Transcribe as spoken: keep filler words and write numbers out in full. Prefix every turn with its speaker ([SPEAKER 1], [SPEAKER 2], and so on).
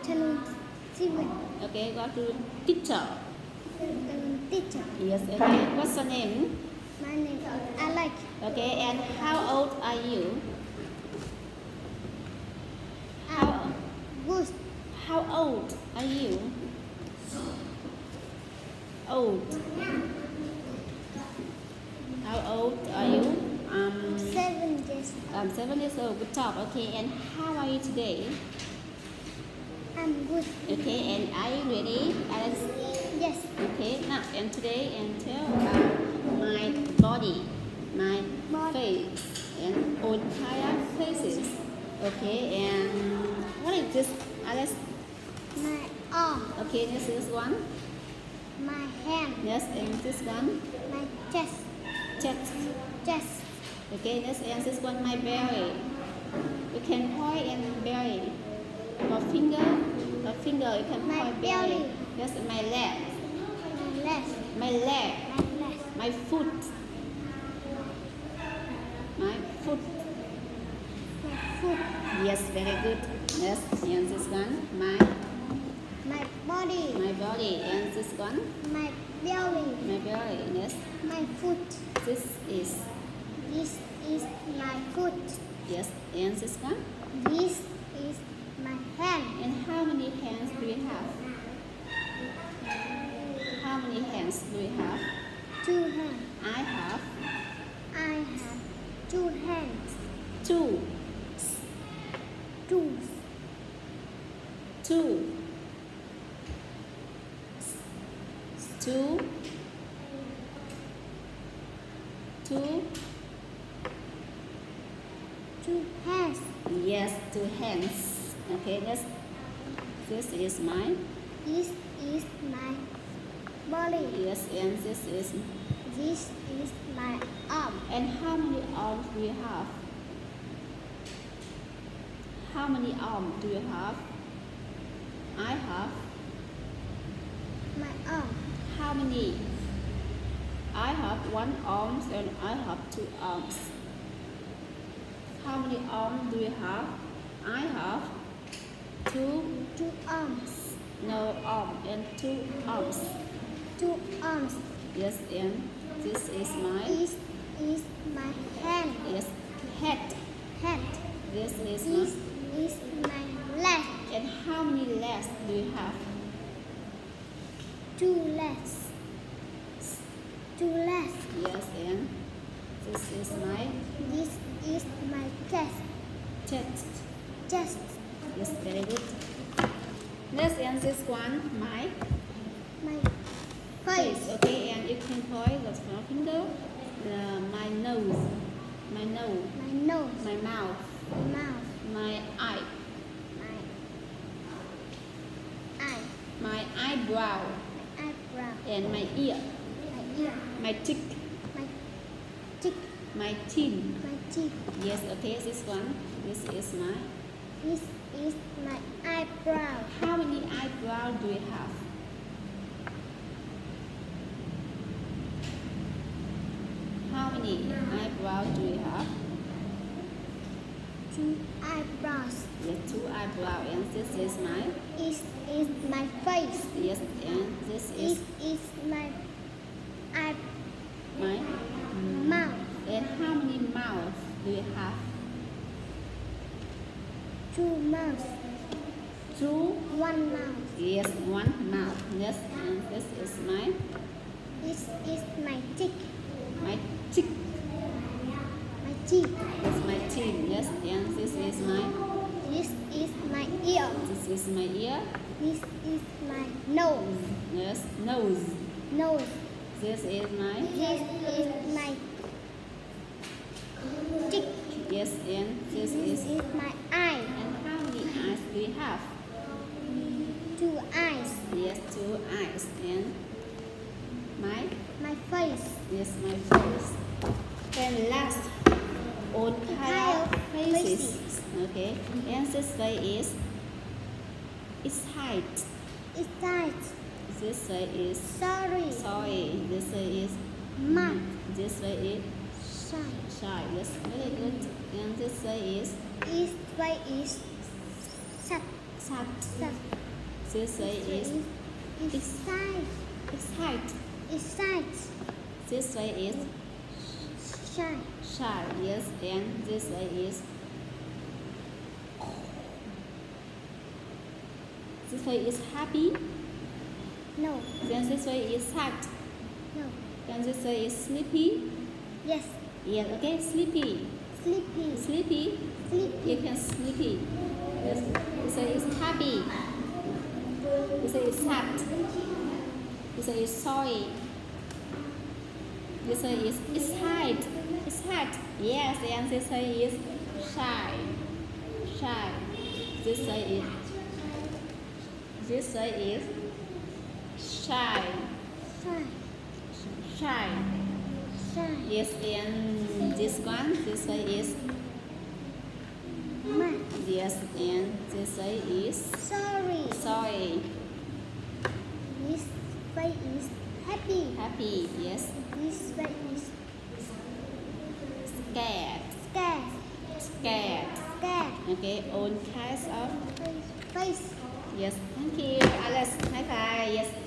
[SPEAKER 1] afternoon, Steven.
[SPEAKER 2] Okay, go to teacher.
[SPEAKER 1] Um, teacher.
[SPEAKER 2] Yes, okay. What's your name?
[SPEAKER 1] My name is Alex.
[SPEAKER 2] Okay, and how old are you? How,
[SPEAKER 1] Good.
[SPEAKER 2] how old are you? Old. How old are you? Um,
[SPEAKER 1] Seven years.
[SPEAKER 2] um, seven years old. Good job. Okay, and how are you today?
[SPEAKER 1] I'm good.
[SPEAKER 2] Okay, and are you ready, Alex?
[SPEAKER 1] Yes.
[SPEAKER 2] Okay, now and today and tell about my body, my
[SPEAKER 1] Body.
[SPEAKER 2] face, and all entire faces. Okay, and what is this, Alex?
[SPEAKER 1] My arm.
[SPEAKER 2] Okay, this is one.
[SPEAKER 1] My hand.
[SPEAKER 2] Yes, and this one.
[SPEAKER 1] My chest.
[SPEAKER 2] Chest.
[SPEAKER 1] Chest.
[SPEAKER 2] Okay, this and this one. My belly. You can point and belly. Your finger. Your finger. You can
[SPEAKER 1] My
[SPEAKER 2] point
[SPEAKER 1] belly.
[SPEAKER 2] belly. Yes, my leg.
[SPEAKER 1] My leg.
[SPEAKER 2] My leg.
[SPEAKER 1] My leg.
[SPEAKER 2] My foot. My foot.
[SPEAKER 1] My foot.
[SPEAKER 2] Yes, very good. Yes, and this one. My
[SPEAKER 1] My body.
[SPEAKER 2] my body. And this one.
[SPEAKER 1] My belly.
[SPEAKER 2] My belly. Yes.
[SPEAKER 1] My foot.
[SPEAKER 2] This is.
[SPEAKER 1] This is my foot.
[SPEAKER 2] Yes. And this one.
[SPEAKER 1] This is my hand.
[SPEAKER 2] And how many hands do you have? How many hands do you have?
[SPEAKER 1] Two hands.
[SPEAKER 2] I have
[SPEAKER 1] I have two hands.
[SPEAKER 2] two.
[SPEAKER 1] Two.
[SPEAKER 2] Two. Two. Two.
[SPEAKER 1] Two hands.
[SPEAKER 2] Yes, two hands. Okay, yes. This is my.
[SPEAKER 1] This is my body.
[SPEAKER 2] Yes, and this is.
[SPEAKER 1] This is my arm.
[SPEAKER 2] And how many arms do you have? How many arms do you have? I have.
[SPEAKER 1] My arm.
[SPEAKER 2] How many? I have one arm and I have two arms. How many arms do you have? I have two.
[SPEAKER 1] Two arms.
[SPEAKER 2] No arm and two arms.
[SPEAKER 1] Two arms.
[SPEAKER 2] Yes, and this is my.
[SPEAKER 1] This is my hand.
[SPEAKER 2] Yes, head.
[SPEAKER 1] Hand.
[SPEAKER 2] This is
[SPEAKER 1] This
[SPEAKER 2] my.
[SPEAKER 1] is my leg.
[SPEAKER 2] And how many legs do you have?
[SPEAKER 1] Two legs. Two legs.
[SPEAKER 2] Yes, and this is my
[SPEAKER 1] This is my chest.
[SPEAKER 2] chest.
[SPEAKER 1] Chest.
[SPEAKER 2] Yes, very good. Next, and this one, my
[SPEAKER 1] My
[SPEAKER 2] face.
[SPEAKER 1] face.
[SPEAKER 2] Okay, and you can point the small finger, the, my nose, my nose,
[SPEAKER 1] My nose.
[SPEAKER 2] my mouth,
[SPEAKER 1] My mouth.
[SPEAKER 2] my eye,
[SPEAKER 1] My eye.
[SPEAKER 2] my eyebrow,
[SPEAKER 1] My eyebrow.
[SPEAKER 2] and my ear,
[SPEAKER 1] My ear.
[SPEAKER 2] my cheek,
[SPEAKER 1] My cheek.
[SPEAKER 2] my chin.
[SPEAKER 1] My teeth.
[SPEAKER 2] Yes, okay, this one. This is my.
[SPEAKER 1] This is my eyebrow.
[SPEAKER 2] How many eyebrow do you have? How many eyebrow do you have?
[SPEAKER 1] Two eyebrows.
[SPEAKER 2] Yes, two eyebrow, and this is my.
[SPEAKER 1] This is my face.
[SPEAKER 2] Yes, and this
[SPEAKER 1] This
[SPEAKER 2] is
[SPEAKER 1] is my eye
[SPEAKER 2] my.
[SPEAKER 1] mouth.
[SPEAKER 2] And how many mouths do you have?
[SPEAKER 1] Two mouths.
[SPEAKER 2] Two.
[SPEAKER 1] One mouth.
[SPEAKER 2] Yes, one mouth. Yes, and this is my
[SPEAKER 1] This is my cheek.
[SPEAKER 2] my cheek.
[SPEAKER 1] My teeth.
[SPEAKER 2] That's my chin. Yes, and this is my
[SPEAKER 1] This is my ear.
[SPEAKER 2] this is my ear.
[SPEAKER 1] This is my nose.
[SPEAKER 2] Yes, nose.
[SPEAKER 1] Nose.
[SPEAKER 2] This is my
[SPEAKER 1] This is my cheek.
[SPEAKER 2] yes, and this
[SPEAKER 1] This
[SPEAKER 2] is.
[SPEAKER 1] is my eye.
[SPEAKER 2] And how many eyes do you have?
[SPEAKER 1] Two eyes.
[SPEAKER 2] Yes, two eyes. And my
[SPEAKER 1] My face.
[SPEAKER 2] yes, my face. And last, all kind of faces. Okay, and this way is its height.
[SPEAKER 1] It's tight.
[SPEAKER 2] This way is
[SPEAKER 1] Sorry.
[SPEAKER 2] soy. This way is
[SPEAKER 1] Mud.
[SPEAKER 2] this way is
[SPEAKER 1] Shy.
[SPEAKER 2] shy. Yes, very good. And this way is
[SPEAKER 1] This way is sat.
[SPEAKER 2] sat.
[SPEAKER 1] Sat.
[SPEAKER 2] This way is
[SPEAKER 1] Excite.
[SPEAKER 2] excite.
[SPEAKER 1] Excite.
[SPEAKER 2] This way is
[SPEAKER 1] Shy.
[SPEAKER 2] shy. Yes, and this way is this way is happy.
[SPEAKER 1] No.
[SPEAKER 2] Then this way is sad.
[SPEAKER 1] No.
[SPEAKER 2] Then this way is sleepy.
[SPEAKER 1] Yes.
[SPEAKER 2] Yes, okay, sleepy.
[SPEAKER 1] Sleepy.
[SPEAKER 2] Sleepy.
[SPEAKER 1] Sleepy.
[SPEAKER 2] You can sleepy. Yes. This way is happy. This way is sad. This way is sorry. This way is excite. Excite. Yes, and this way is shy. Shy. This way is this way is shy.
[SPEAKER 1] Shy.
[SPEAKER 2] Shy.
[SPEAKER 1] Shy.
[SPEAKER 2] Yes, and this one, this way is
[SPEAKER 1] Mad.
[SPEAKER 2] yes, and this way is
[SPEAKER 1] Sorry.
[SPEAKER 2] sorry.
[SPEAKER 1] This way is happy.
[SPEAKER 2] Happy. Yes.
[SPEAKER 1] This way is
[SPEAKER 2] Scared.
[SPEAKER 1] scared.
[SPEAKER 2] Scared.
[SPEAKER 1] Scared.
[SPEAKER 2] Okay, all kinds of
[SPEAKER 1] Face. Face.
[SPEAKER 2] yes. Thank you, Alice. High five. Yes.